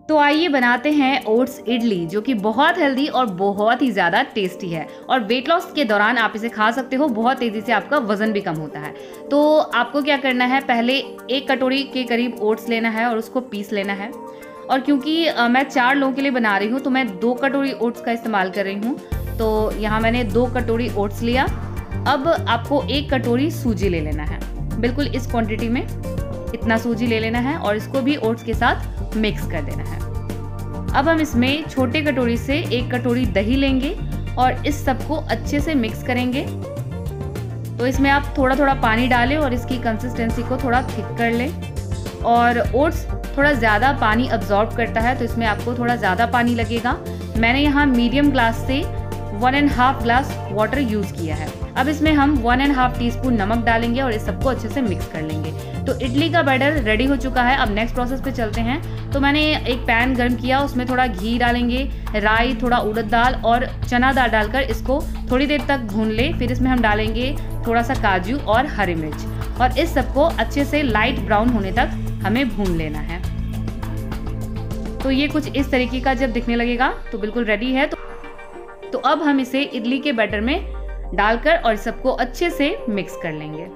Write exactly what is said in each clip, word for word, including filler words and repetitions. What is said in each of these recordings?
तो आइए बनाते हैं ओट्स इडली, जो कि बहुत हेल्दी और बहुत ही ज़्यादा टेस्टी है और वेट लॉस के दौरान आप इसे खा सकते हो। बहुत तेज़ी से आपका वज़न भी कम होता है। तो आपको क्या करना है, पहले एक कटोरी के करीब ओट्स लेना है और उसको पीस लेना है। और क्योंकि आ, मैं चार लोगों के लिए बना रही हूँ तो मैं दो कटोरी ओट्स का इस्तेमाल कर रही हूँ। तो यहाँ मैंने दो कटोरी ओट्स लिया। अब आपको एक कटोरी सूजी ले लेना है, बिल्कुल इस क्वांटिटी में इतना सूजी ले लेना है और इसको भी ओट्स के साथ मिक्स कर देना है। अब हम इसमें छोटे कटोरी से एक कटोरी दही लेंगे और इस सबको अच्छे से मिक्स करेंगे। तो इसमें आप थोड़ा थोड़ा पानी डालें और इसकी कंसिस्टेंसी को थोड़ा थिक कर लें। और ओट्स थोड़ा ज़्यादा पानी अब्जॉर्ब करता है तो इसमें आपको थोड़ा ज़्यादा पानी लगेगा। मैंने यहाँ मीडियम ग्लास से one and half glass water use किया है। अब इसमें हम one and half teaspoon नमक डालेंगे और इस सबको अच्छे से मिक्स कर लेंगे। तो इडली का बैटर रेडी हो चुका है। अब नेक्स्ट प्रोसेस पे चलते हैं। तो मैंने एक पैन गर्म किया, उसमें थोड़ा घी डालेंगे, राई, थोड़ा उड़द दाल और चना दाल डालकर इसको थोड़ी देर तक भून ले। फिर इसमें हम डालेंगे थोड़ा सा काजू और हरी मिर्च और इस सबको अच्छे से लाइट ब्राउन होने तक हमें भून लेना है। तो ये कुछ इस तरीके का जब दिखने लगेगा तो बिल्कुल रेडी है। तो, तो अब हम इसे इडली के बैटर में डालकर और सबको अच्छे से मिक्स कर लेंगे।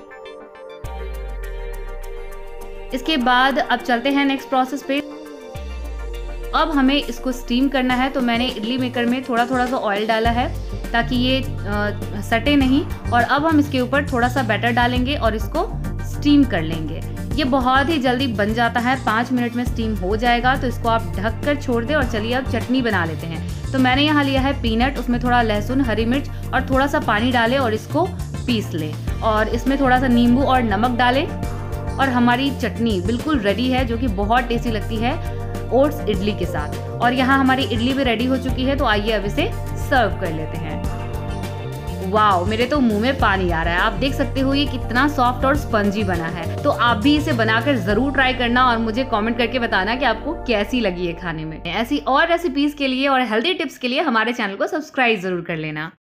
इसके बाद अब चलते हैं नेक्स्ट प्रोसेस पे। अब हमें इसको स्टीम करना है। तो मैंने इडली मेकर में थोड़ा थोड़ा सा ऑयल डाला है ताकि ये आ, सटे नहीं। और अब हम इसके ऊपर थोड़ा सा बैटर डालेंगे और इसको स्टीम कर लेंगे। ये बहुत ही जल्दी बन जाता है, पाँच मिनट में स्टीम हो जाएगा। तो इसको आप ढक कर छोड़ दें। और चलिए अब चटनी बना लेते हैं। तो मैंने यहाँ लिया है पीनट, उसमें थोड़ा लहसुन, हरी मिर्च और थोड़ा सा पानी डालें और इसको पीस लें। और इसमें थोड़ा सा नींबू और नमक डालें और हमारी चटनी बिल्कुल रेडी है, जो कि बहुत टेस्टी लगती है ओट्स इडली के साथ। और यहाँ हमारी इडली भी रेडी हो चुकी है। तो आइए अब इसे सर्व कर लेते हैं। वाओ, मेरे तो मुंह में पानी आ रहा है। आप देख सकते हो ये कितना सॉफ्ट और स्पंजी बना है। तो आप भी इसे बनाकर जरूर ट्राई करना और मुझे कमेंट करके बताना कि आपको कैसी लगी है खाने में। ऐसी और रेसिपीज के लिए और हेल्दी टिप्स के लिए हमारे चैनल को सब्सक्राइब जरूर कर लेना।